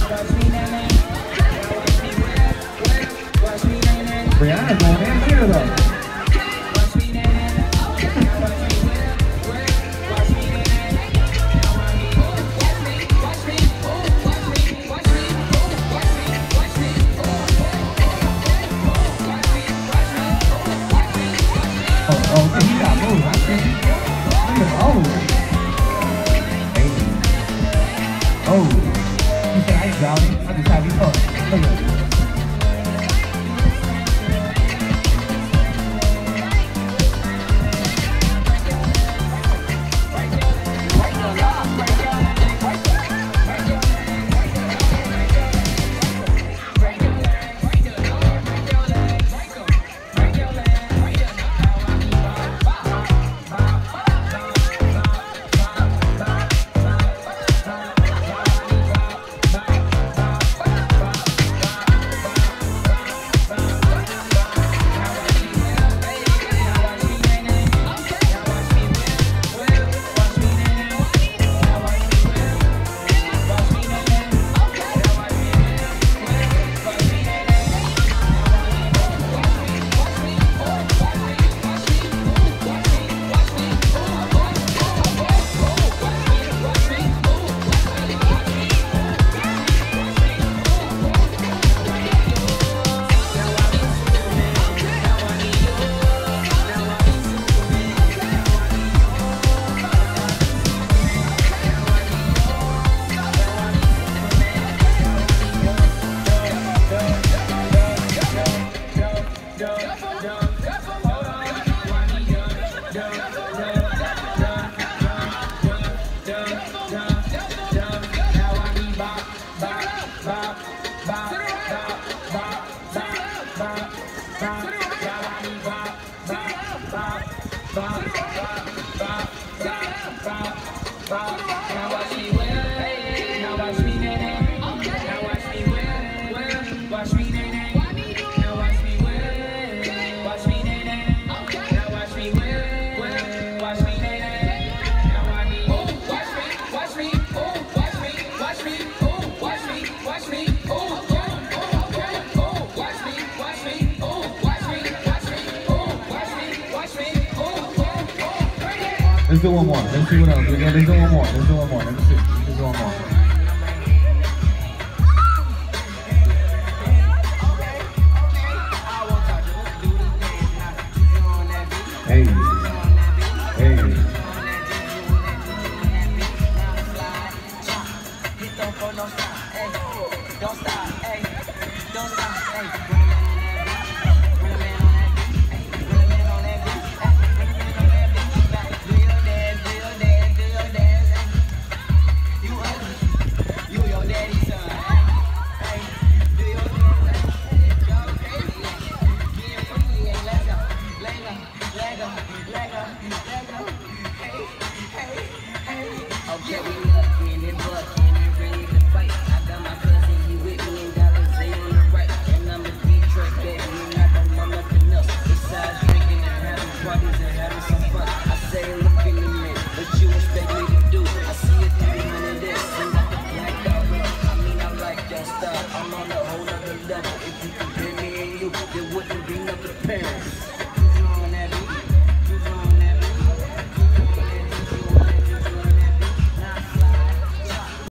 Brianna's going in here though. Oh, he got moved. I see. Oh, he said, I ain't Downey. I just have you fun. Look at it. Let's do one more. Let's see what else. Let's do one more. Let's do one more. Let me see. Let's do one more. Hey. Hey. Don't stop, hey. Don't stop, hey.